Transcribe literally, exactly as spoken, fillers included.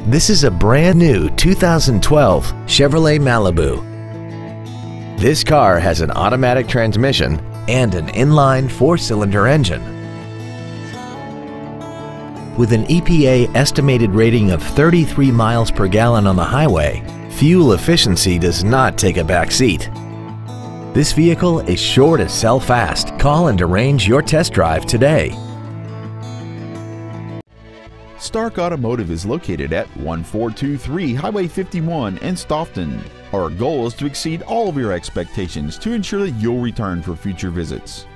This is a brand new two thousand twelve Chevrolet Malibu. This car has an automatic transmission and an inline four-cylinder engine. With an E P A estimated rating of thirty-three miles per gallon on the highway, fuel efficiency does not take a back seat. This vehicle is sure to sell fast. Call and arrange your test drive today. Stark Automotive is located at one four two three Highway fifty-one in Stoughton. Our goal is to exceed all of your expectations to ensure that you'll return for future visits.